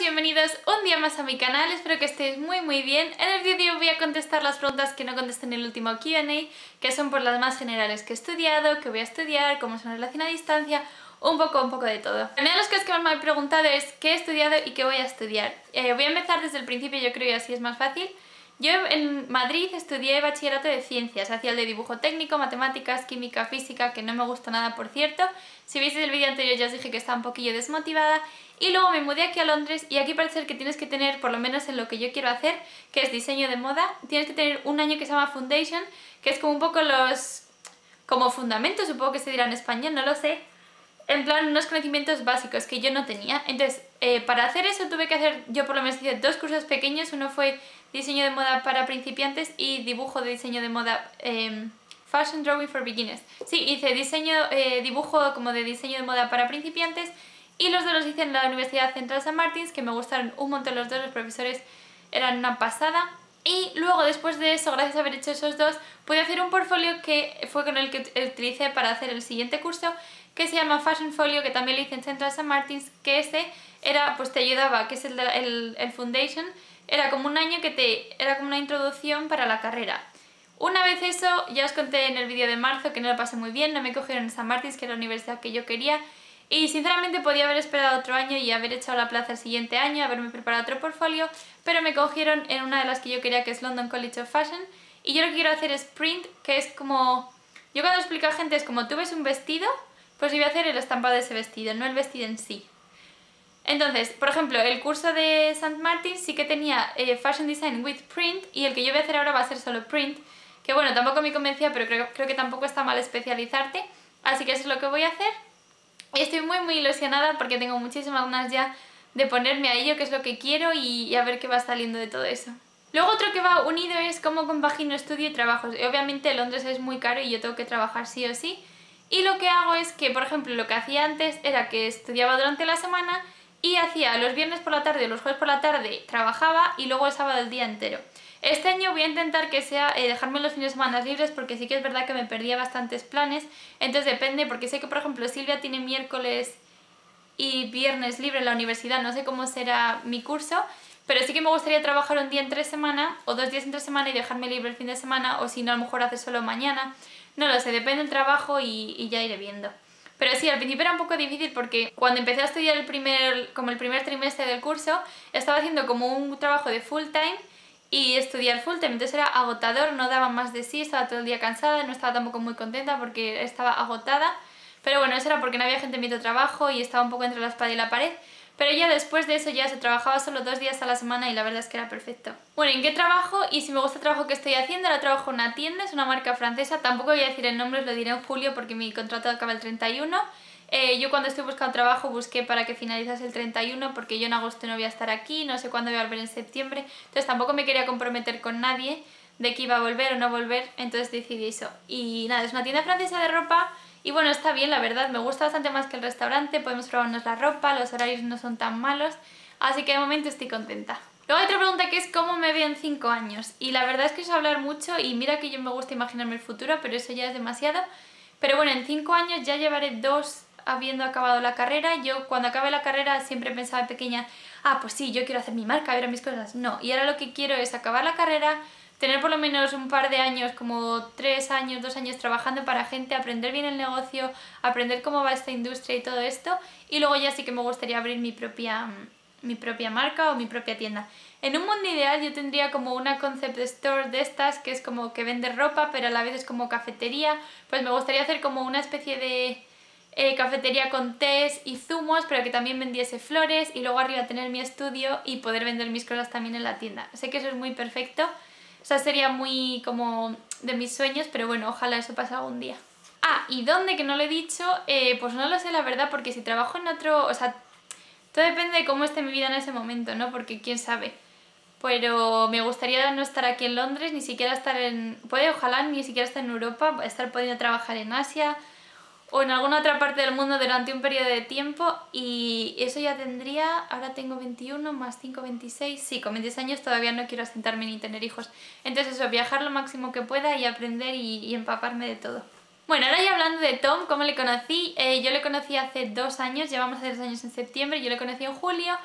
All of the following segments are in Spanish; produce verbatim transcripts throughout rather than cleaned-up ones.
bienvenidos un día más a mi canal, espero que estéis muy muy bien. En el vídeo voy a contestar las preguntas que no contesté en el último Q and A, que son por las más generales que he estudiado, que voy a estudiar, cómo es una relación a distancia, un poco, un poco de todo. Una de las cosas que más me han preguntado es qué he estudiado y qué voy a estudiar. Eh, voy a empezar desde el principio, yo creo que así es más fácil. Yo en Madrid estudié bachillerato de ciencias, hacía el de dibujo técnico, matemáticas, química, física, que no me gusta nada por cierto. Si visteis el vídeo anterior ya os dije que estaba un poquillo desmotivada. Y luego me mudé aquí a Londres y aquí parece ser que tienes que tener, por lo menos en lo que yo quiero hacer, que es diseño de moda, tienes que tener un año que se llama Foundation, que es como un poco los... como fundamentos, supongo que se dirá en español, no lo sé. En plan, unos conocimientos básicos que yo no tenía. Entonces, eh, para hacer eso tuve que hacer, yo por lo menos hice dos cursos pequeños. Uno fue diseño de moda para principiantes y dibujo de diseño de moda, eh, Fashion Drawing for Beginners. Sí, hice diseño, eh, dibujo como de diseño de moda para principiantes y los dos los hice en la Universidad Central Saint Martins, que me gustaron un montón los dos, los profesores eran una pasada. Y luego, después de eso, gracias a haber hecho esos dos, pude hacer un portfolio que fue con el que utilicé para hacer el siguiente curso, que se llama Fashion Folio, que también lo hice en Central Saint Martins, que ese era, pues te ayudaba, que es el, de, el, el Foundation, era como un año que te, era como una introducción para la carrera. Una vez eso, ya os conté en el vídeo de marzo que no lo pasé muy bien, no me cogieron en Saint Martins, que era la universidad que yo quería, y sinceramente podía haber esperado otro año y haber echado la plaza el siguiente año, haberme preparado otro portfolio, pero me cogieron en una de las que yo quería, que es London College of Fashion, y yo lo que quiero hacer es print, que es como... Yo cuando explico a gente es como tú ves un vestido, pues yo voy a hacer el estampado de ese vestido, no el vestido en sí. Entonces, por ejemplo, el curso de Saint Martins sí que tenía eh, Fashion Design with Print, y el que yo voy a hacer ahora va a ser solo print, que bueno, tampoco me convencía, pero creo, creo que tampoco está mal especializarte, así que eso es lo que voy a hacer. Y estoy muy muy ilusionada porque tengo muchísimas ganas ya de ponerme a ello, que es lo que quiero, y, y a ver qué va saliendo de todo eso. Luego otro que va unido es cómo compagino estudio y trabajo. Y obviamente Londres es muy caro y yo tengo que trabajar sí o sí. Y lo que hago es que, por ejemplo, lo que hacía antes era que estudiaba durante la semana y hacía los viernes por la tarde o los jueves por la tarde trabajaba y luego el sábado el día entero. Este año voy a intentar que sea eh, dejarme los fines de semana libres, porque sí que es verdad que me perdía bastantes planes, entonces depende, porque sé que por ejemplo Silvia tiene miércoles y viernes libre en la universidad, no sé cómo será mi curso, pero sí que me gustaría trabajar un día entre semana o dos días entre semana y dejarme libre el fin de semana, o si no a lo mejor hacer solo mañana, no lo sé, depende del trabajo y, y ya iré viendo. Pero sí, al principio era un poco difícil porque cuando empecé a estudiar el primer, como el primer trimestre del curso, estaba haciendo como un trabajo de full time y estudiar full time, entonces era agotador, no daba más de sí, estaba todo el día cansada, no estaba tampoco muy contenta porque estaba agotada, pero bueno, eso era porque no había gente en mi trabajo y estaba un poco entre la espada y la pared, pero ya después de eso ya se trabajaba solo dos días a la semana y la verdad es que era perfecto. Bueno, ¿en qué trabajo? Y si me gusta el trabajo que estoy haciendo, ahora trabajo en una tienda, es una marca francesa, tampoco voy a decir el nombre, os lo diré en julio porque mi contrato acaba el treinta y uno. Eh, yo cuando estoy buscando trabajo busqué para que finalizase el treinta y uno porque yo en agosto no voy a estar aquí, no sé cuándo voy a volver en septiembre, entonces tampoco me quería comprometer con nadie de que iba a volver o no volver, entonces decidí eso. Y nada, es una tienda francesa de ropa y bueno, está bien, la verdad, me gusta bastante más que el restaurante, podemos probarnos la ropa, los horarios no son tan malos, así que de momento estoy contenta. Luego hay otra pregunta que es ¿cómo me veo en cinco años? Y la verdad es que es hablar mucho y mira que yo me gusta imaginarme el futuro, pero eso ya es demasiado. Pero bueno, en cinco años ya llevaré dos habiendo acabado la carrera. Yo cuando acabé la carrera siempre pensaba de pequeña, ah, pues sí, yo quiero hacer mi marca, ver mis cosas. No, y ahora lo que quiero es acabar la carrera, tener por lo menos un par de años, como tres años, dos años trabajando para gente, aprender bien el negocio, aprender cómo va esta industria y todo esto, y luego ya sí que me gustaría abrir mi propia, mi propia marca o mi propia tienda. En un mundo ideal yo tendría como una concept store de estas, que es como que vende ropa, pero a la vez es como cafetería, pues me gustaría hacer como una especie de... Eh, cafetería con tés y zumos, pero que también vendiese flores, y luego arriba tener mi estudio y poder vender mis cosas también en la tienda. Sé que eso es muy perfecto, o sea, sería muy como de mis sueños, pero bueno, ojalá eso pase algún día. Ah, ¿y dónde? Que no lo he dicho, eh, pues no lo sé la verdad, porque si trabajo en otro, o sea, todo depende de cómo esté mi vida en ese momento, ¿no? Porque quién sabe. Pero me gustaría no estar aquí en Londres, ni siquiera estar en... Puede, ojalá, ni siquiera estar en Europa, estar pudiendo trabajar en Asia o en alguna otra parte del mundo durante un periodo de tiempo, y eso ya tendría, ahora tengo veintiuno más cinco, veintiséis, sí, con veintiséis años todavía no quiero asentarme ni tener hijos, entonces eso, viajar lo máximo que pueda y aprender y, y empaparme de todo. Bueno, ahora ya hablando de Tom, ¿cómo le conocí? Eh, yo le conocí hace dos años, llevamos hace dos años en septiembre, yo le conocí en julio.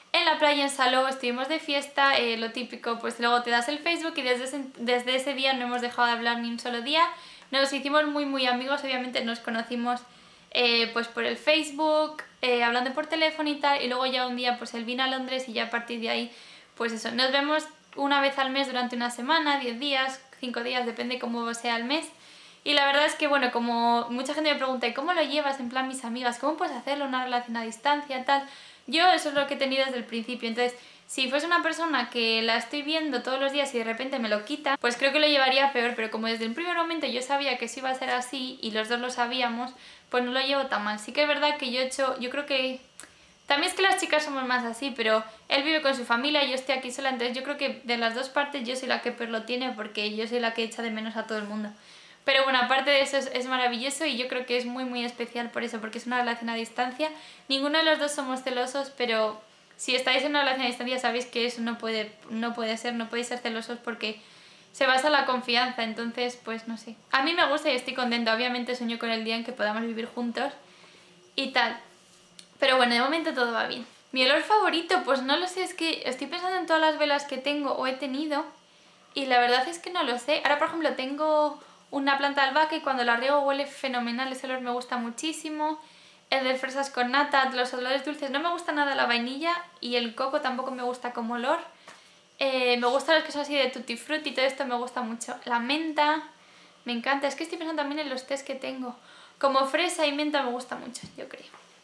En la playa en Salou estuvimos de fiesta, eh, lo típico, pues luego te das el Facebook y desde ese, desde ese día no hemos dejado de hablar ni un solo día. Nos hicimos muy muy amigos, obviamente nos conocimos eh, pues por el Facebook, eh, hablando por teléfono y tal, y luego ya un día pues él vino a Londres y ya a partir de ahí pues eso, nos vemos una vez al mes durante una semana, diez días, cinco días, depende cómo sea el mes. Y la verdad es que bueno, como mucha gente me pregunta ¿y cómo lo llevas? En plan mis amigas, ¿cómo puedes hacerlo? Una relación a distancia, tal. Yo eso es lo que he tenido desde el principio, entonces si fuese una persona que la estoy viendo todos los días y de repente me lo quita, pues creo que lo llevaría peor, pero como desde el primer momento yo sabía que eso iba a ser así y los dos lo sabíamos, pues no lo llevo tan mal. Sí que es verdad que yo he hecho, yo creo que... También es que las chicas somos más así, pero él vive con su familia, yo estoy aquí sola, entonces yo creo que de las dos partes yo soy la que peor lo tiene porque yo soy la que echa de menos a todo el mundo. Pero bueno, aparte de eso es, es maravilloso y yo creo que es muy muy especial por eso, porque es una relación a distancia. Ninguno de los dos somos celosos, pero si estáis en una relación a distancia sabéis que eso no puede, no puede ser, no podéis ser celosos porque se basa en la confianza, entonces pues no sé. A mí me gusta y estoy contenta, obviamente sueño con el día en que podamos vivir juntos y tal. Pero bueno, de momento todo va bien. Mi olor favorito, pues no lo sé, es que estoy pensando en todas las velas que tengo o he tenido y la verdad es que no lo sé. Ahora por ejemplo tengo una planta de albahaca y cuando la riego huele fenomenal, ese olor me gusta muchísimo. El de fresas con nata, los olores dulces, no me gusta nada la vainilla y el coco tampoco me gusta como olor. Eh, me gustan los que son así de tutti frutti y todo esto me gusta mucho. La menta, me encanta, es que estoy pensando también en los tés que tengo. Como fresa y menta me gusta mucho, yo creo.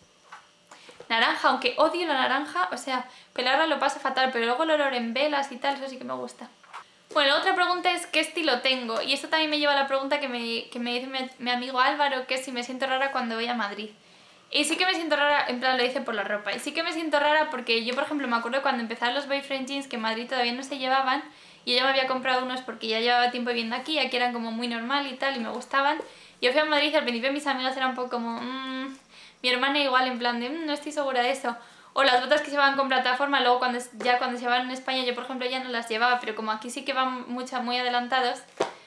Naranja, aunque odio la naranja, o sea, pelarla lo paso fatal, pero luego el olor en velas y tal, eso sí que me gusta. Bueno, otra pregunta es ¿qué estilo tengo? Y esto también me lleva a la pregunta que me, que me dice mi, mi amigo Álvaro, que es si me siento rara cuando voy a Madrid. Y sí que me siento rara, en plan lo dice por la ropa, y sí que me siento rara porque yo por ejemplo me acuerdo cuando empezaron los boyfriend jeans que en Madrid todavía no se llevaban y yo ya me había comprado unos porque ya llevaba tiempo viviendo aquí, aquí eran como muy normal y tal y me gustaban. Yo fui a Madrid y al principio mis amigas eran un poco como... Mmm, mi hermana igual en plan de mmm, no estoy segura de eso. O las botas que se van con plataforma, luego cuando ya cuando se van en España yo por ejemplo ya no las llevaba, pero como aquí sí que van muchas muy adelantados,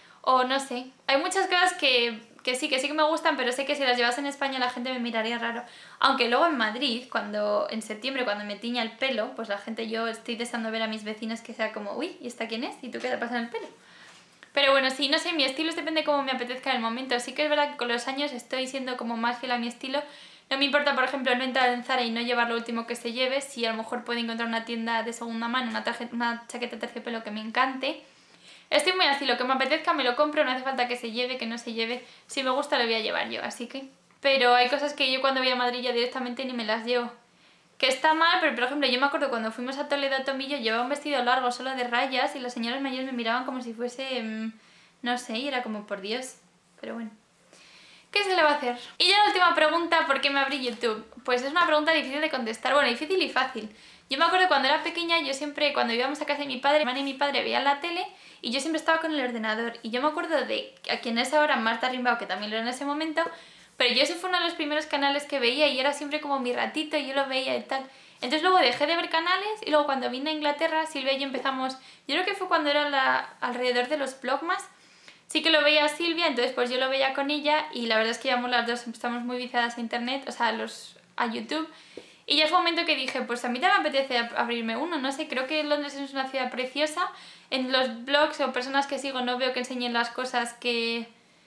o no sé, hay muchas cosas que, que sí, que sí que me gustan, pero sé que si las llevas en España la gente me miraría raro. Aunque luego en Madrid, cuando en septiembre cuando me tiña el pelo, pues la gente, yo estoy deseando ver a mis vecinas que sea como, uy, ¿y esta quién es? ¿Y tú qué te pasa en el pelo? Pero bueno, sí, no sé, mi estilo depende de cómo me apetezca en el momento. Sí que es verdad que con los años estoy siendo como más fiel a mi estilo. No me importa, por ejemplo, no entrar en Zara y no llevar lo último que se lleve, si a lo mejor puedo encontrar una tienda de segunda mano, una, una chaqueta de terciopelo que me encante. Estoy muy así, lo que me apetezca me lo compro, no hace falta que se lleve, que no se lleve. Si me gusta lo voy a llevar yo, así que... Pero hay cosas que yo cuando voy a Madrid ya directamente ni me las llevo. Que está mal, pero por ejemplo yo me acuerdo cuando fuimos a Toledo a Tomillo llevaba un vestido largo solo de rayas y las señoras mayores me miraban como si fuese... Mmm, no sé, y era como por Dios. Pero bueno. ¿Qué se le va a hacer? Y ya la última pregunta, ¿por qué me abrí YouTube? Pues es una pregunta difícil de contestar, bueno, difícil y fácil. Yo me acuerdo cuando era pequeña, yo siempre, cuando íbamos a casa de mi padre, mi hermana y mi padre veían la tele y yo siempre estaba con el ordenador. Y yo me acuerdo de a quien es ahora Marta Rimbao, que también lo era en ese momento, pero yo ese fue uno de los primeros canales que veía y era siempre como mi ratito y yo lo veía y tal. Entonces luego dejé de ver canales y luego cuando vine a Inglaterra, Silvia y yo empezamos, yo creo que fue cuando era la, alrededor de los Vlogmas, sí que lo veía a Silvia, entonces pues yo lo veía con ella y la verdad es que llevamos las dos, estamos muy viciadas a internet, o sea, a, los, a YouTube. Y ya fue un momento que dije, pues a mí también me apetece abrirme uno, no sé, creo que Londres es una ciudad preciosa. En los blogs o personas que sigo no veo que enseñen las cosas que,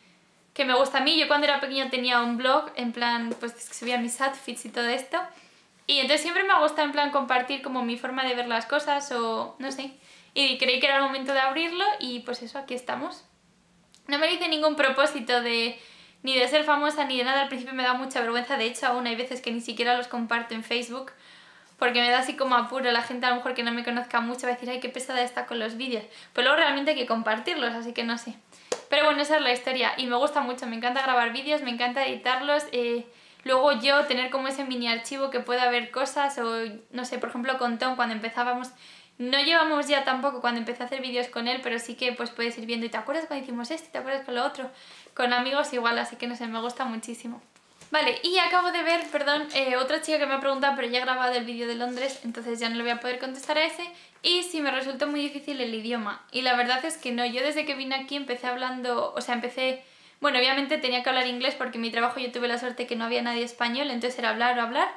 que me gusta a mí. Yo cuando era pequeña tenía un blog, en plan, pues subía mis outfits y todo esto. Y entonces siempre me gusta en plan compartir como mi forma de ver las cosas o no sé. Y creí que era el momento de abrirlo y pues eso, aquí estamos. No me hice ningún propósito de ni de ser famosa ni de nada, al principio me da mucha vergüenza, de hecho aún hay veces que ni siquiera los comparto en Facebook porque me da así como apuro, la gente a lo mejor que no me conozca mucho va a decir ay qué pesada está con los vídeos, pero luego realmente hay que compartirlos, así que no sé. Pero bueno, esa es la historia y me gusta mucho, me encanta grabar vídeos, me encanta editarlos, eh, luego yo tener como ese mini archivo que pueda ver cosas o no sé, por ejemplo con Tom cuando empezábamos. No llevamos ya tampoco cuando empecé a hacer vídeos con él, pero sí que pues puedes ir viendo y te acuerdas cuando hicimos esto, te acuerdas con lo otro. Con amigos igual, así que no sé, me gusta muchísimo. Vale, y acabo de ver, perdón, eh, otra chica que me ha preguntado, pero ya he grabado el vídeo de Londres, entonces ya no le voy a poder contestar a ese. Y sí, me resultó muy difícil el idioma. Y la verdad es que no, yo desde que vine aquí empecé hablando, o sea, empecé... Bueno, obviamente tenía que hablar inglés porque en mi trabajo yo tuve la suerte que no había nadie español, entonces era hablar o hablar.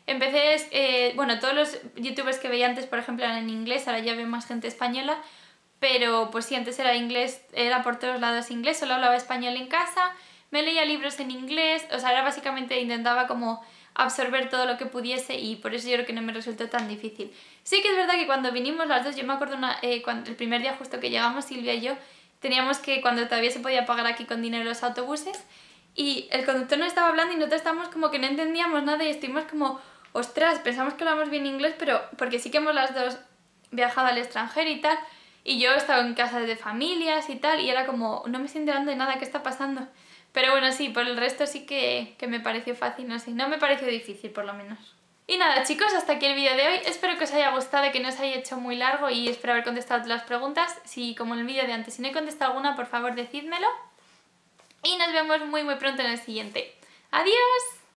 Empecé, eh, bueno, todos los youtubers que veía antes, por ejemplo, eran en inglés, ahora ya veo más gente española, pero pues sí, antes era inglés, era por todos lados inglés, solo hablaba español en casa, me leía libros en inglés, o sea, era básicamente intentaba como absorber todo lo que pudiese y por eso yo creo que no me resultó tan difícil. Sí que es verdad que cuando vinimos las dos, yo me acuerdo una, eh, cuando, el primer día justo que llegamos, Silvia y yo, teníamos que, cuando todavía se podía pagar aquí con dinero los autobuses, y el conductor nos estaba hablando y nosotros estábamos como que no entendíamos nada y estuvimos como, ostras, pensamos que hablamos bien inglés, pero porque sí que hemos las dos viajado al extranjero y tal, y yo he estado en casas de familias y tal, y era como, no me estoy enterando de nada, ¿qué está pasando? Pero bueno, sí, por el resto sí que, que me pareció fácil, no sé, no me pareció difícil por lo menos. Y nada chicos, hasta aquí el vídeo de hoy, espero que os haya gustado, que no os haya hecho muy largo y espero haber contestado todas las preguntas. Si como en el vídeo de antes, si no he contestado alguna, por favor decídmelo. Y nos vemos muy muy pronto en el siguiente. ¡Adiós!